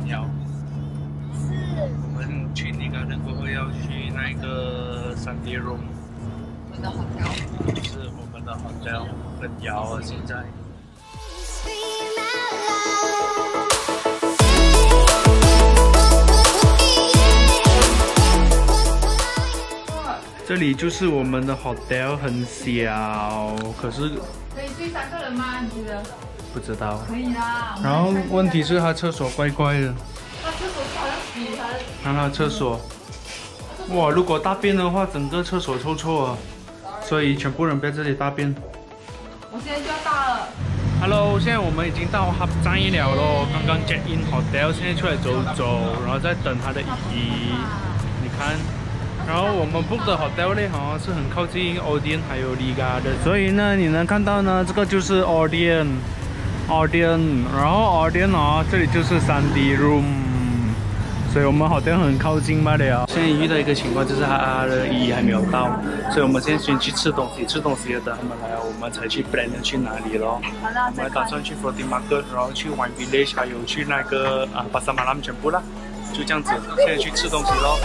鸟。我们去尼加登过后要去那个3D room。 我们的 hotel 是我们的 hotel， 很摇啊现在。这里就是我们的 hotel， 很小，可是可以睡3个人吗？你觉得？ 不知道。 可以啦。 然后问题是它厕所怪怪的。 它厕所好像洗它。 看它厕所，哇！如果大便的话，整个厕所臭臭啊，所以全部人不要这里大便。 我现在就要大了。 Hello， 现在我们已经到哈站了咯，刚刚 check in hotel， 现在出来走走，然后再等它的椅，你看。然后我们 book 的 hotel 呢，好像是很靠近 Odeon 还有 Liga 的，所以呢，你能看到呢，这个就是 Odeon， 然后 Odeon 哦，这里就是 3D room， 所以我们 hotel 很靠近罢了。现在遇到一个情况就是它的椅还没有到，所以我们现在先去吃东西，吃东西等他们来，我们才去 plan 去哪里咯。我们打算去 Floating Market， 然后去 Wine Village， 还有去那个Pasar Malam 全部啦，就这样子。现在去吃东西咯。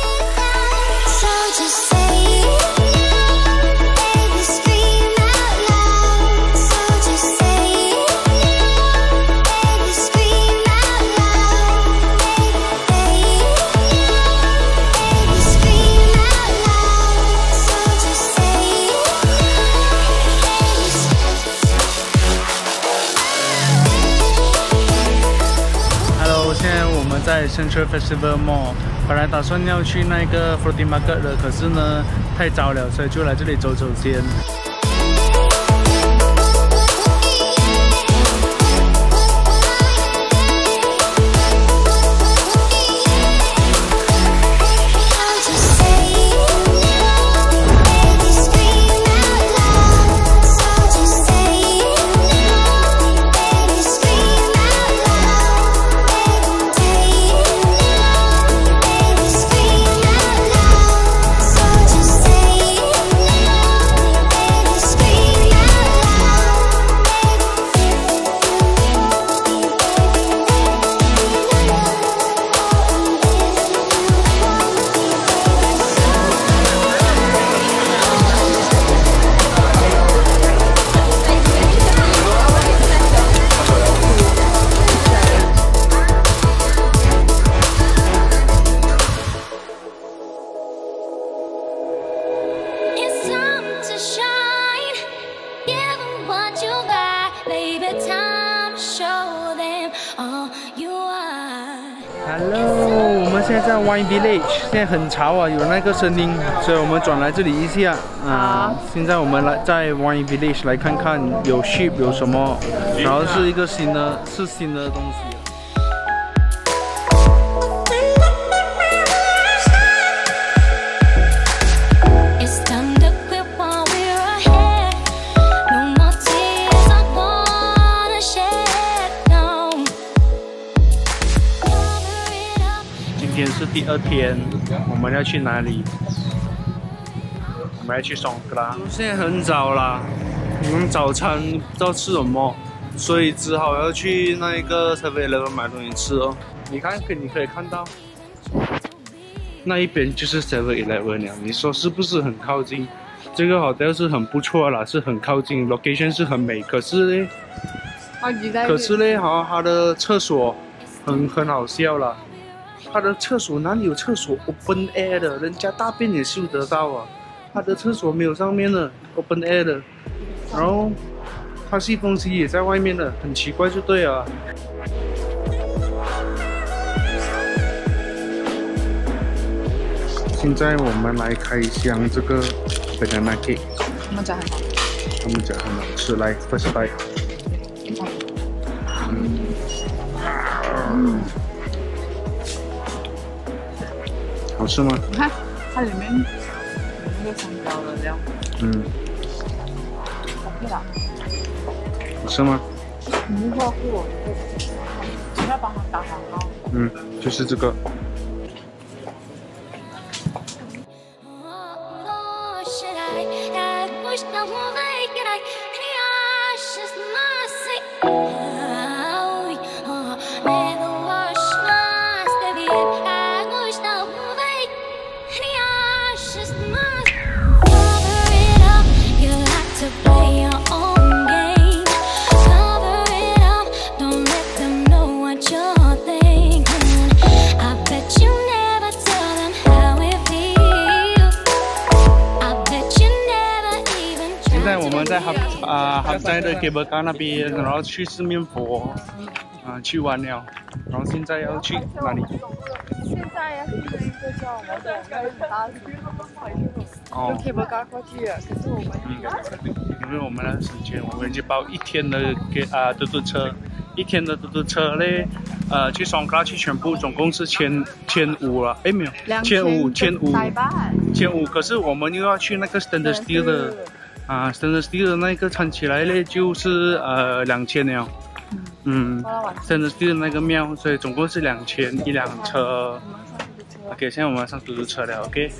在 Central Festival Mall， 本来打算要去那个 Floating Market 的，可是呢太早了，所以就来这里走走先。Hello， 我们现在在 Wine Village， 现在很潮啊，有那个声音，所以我们转来这里一下。现在我们来在 Wine Village 来看看有 ship 有什么，然后是一个新的东西。今天是第2天，我们要去哪里？我们要去松格拉。现在很早啦，我们早餐不知道吃什么，所以只好要去那个 7-Eleven 买东西吃哦。你看，你可以看到，那一边就是 7-Eleven 了。你说是不是很靠近？这个 hotel 是很不错啦，是很靠近 ，location 是很美。可是呢，好像它的厕所很好笑啦。他的厕所哪里有厕所 open air 的？人家大便也嗅得到啊。他的厕所没有上面的 open air 的，然后他吸风机也在外面的，很奇怪就对了。现在我们来开箱这个 banana cake。 他们家很好。 他们家很好吃，来 first bite。好吃吗？ 你看，它里面有那个香蕉的料。OK 啦。 好吃吗？ 没喝过，你要帮它打广告。 就是这个。 Play your own game, cover it up, don't let them know what you're thinking. I bet you never tell them how it feels. I bet you never even try. 现在我们在哈在的 cable car 那边，然后去四面佛，去完了，然后现在要去哪里？ 现在要去一个叫我们的那个很大的用 cable car 过去，可是我们因为我们的时间，我们就包一天的嘟嘟车，一天的嘟嘟车嘞，去双卡去全部总共是1500了，哎没有，1500，可是我们又要去那个 Standard Steel 的，Standard Steel 的那个掺起来嘞就是2000了。Standard Steel 的那个庙，所以总共是2000一辆车。OK， 现在我们要上嘟嘟车了 ，OK。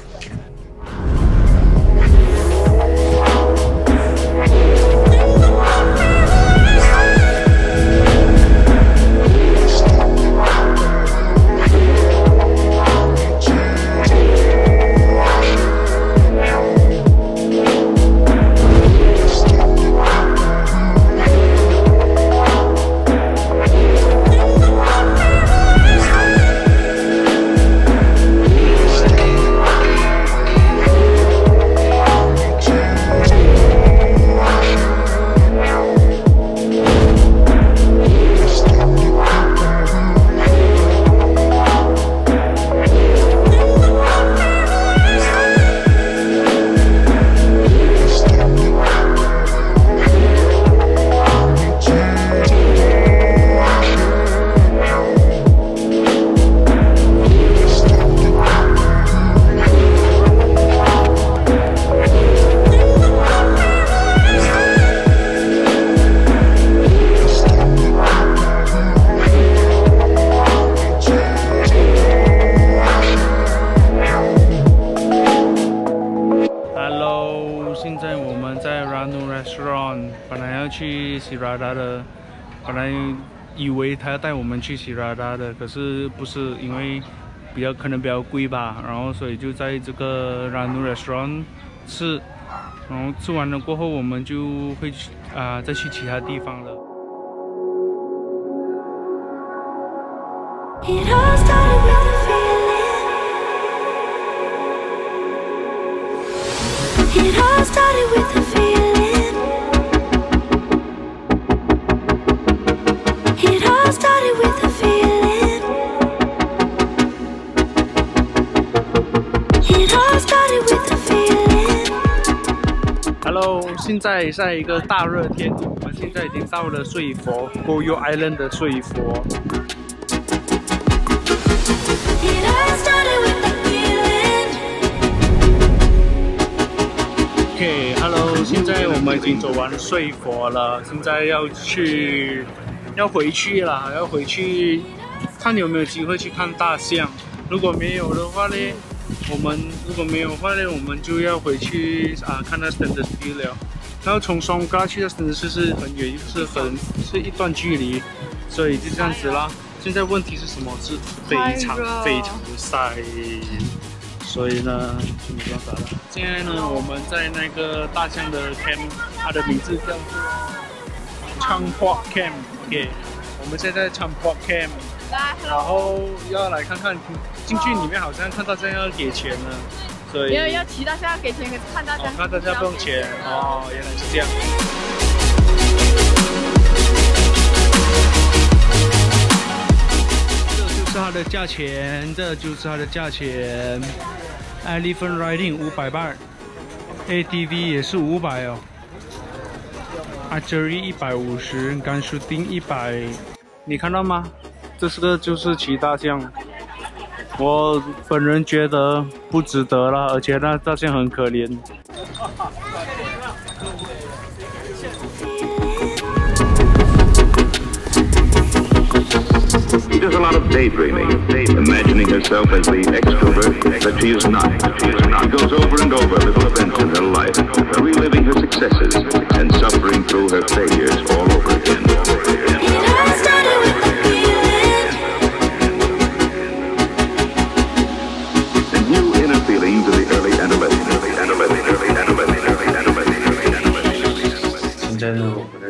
现在我们在 Ranu Restaurant， 本来要去 Sirada 的，本来以为他要带我们去 Sirada 的，可是不是，因为可能比较贵吧，然后所以就在这个 Ranu Restaurant 吃，然后吃完了过后，我们就会去再去其他地方了。 It all started with a feeling. It all started with a feeling. It all started with a feeling. It all started with a feeling. Hello， 现在在一个大热天，我们现在已经到了睡佛 Goyo Island 的睡佛。OK，Hello， 现在我们已经走完睡佛了，现在要回去了，要回去看有没有机会去看大象。如果没有的话呢，我们就要回去看那 Standard Steel 了。然后从松嘎去到 Standard Steel 是很远，是一段距离，所以就这样子啦。现在问题是什么？是非常的晒。所以呢，就没办法了。现在呢，我们在那个大象的 camp， 它的名字叫做 Champok Camp。OK， 我们现在在 Champok Camp， 然后要来看看，进去里面好像看大象要给钱呢，所以要骑大象要给钱，可是看大象看大象不用钱哦，原来是这样。它的价钱，这就是它的价钱。Elephant Riding 500 baht， ATV 也是500哦。Archery 150， Gun Shooting 100。你看到吗？这个就是骑大象。我本人觉得不值得啦，而且那大象很可怜。 She does a lot of daydreaming, imagining herself as the extrovert that she is not. She goes over and over little events in her life, reliving her successes and suffering through her failures all over again. It all started with a feeling. And new inner feelings of the early adolescent.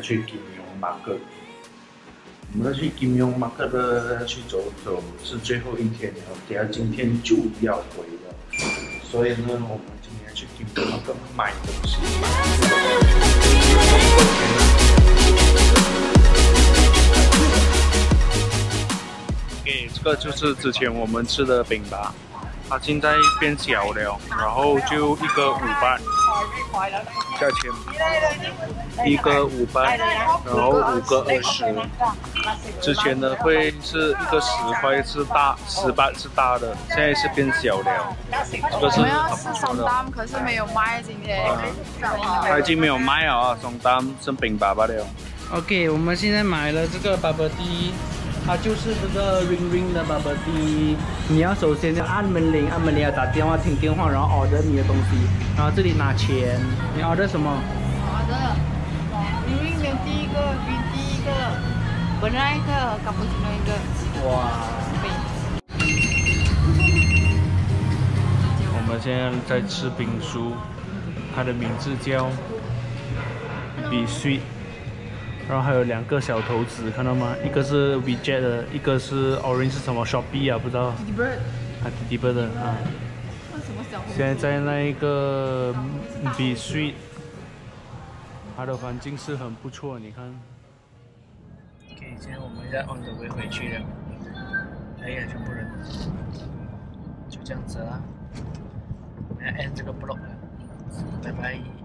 去金融market。我们要去金融market的去走走，是最后一天了，等下今天就要回了。所以呢，我们今天去金融market买东西。OK， 这个就是之前我们吃的饼吧。 它现在变小了，然后就一个500，价钱一个500，然后5个20。之前的会是一个10块是大，10巴是大的，现在是变小了。这个是我们要吃松丹，可是没有卖今天。 它已经没有卖了啊，松丹剩饼吧罢了。OK， 我们现在买了这个 bubble tea。 它就是这个 ring 的 bubble tea， 你要首先要按门铃，按门铃要打电话听电话，然后 order 你的东西，然后这里拿钱。你 order 什么 ？order ring 的第一个 ，green 第一个 ，banana 一个，cappuccino 一个。哇！ 我们现在在吃冰酥，它的名字叫 Be Sweet。 然后还有2个小头子，看到吗？一个是 WeChat 的，一个是 Orange 是什么 Shopee 啊？不知道。Didi Bird 的啊。现在在那一个 Be Sweet， 它的环境是很不错，你看。OK， 现在我们在 on the way 回去了。哎呀，全部人，就这样子啦。我们要 end 这个 vlog 了，拜拜。